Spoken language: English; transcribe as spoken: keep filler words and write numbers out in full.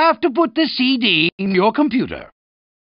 have to put the C D in your computer.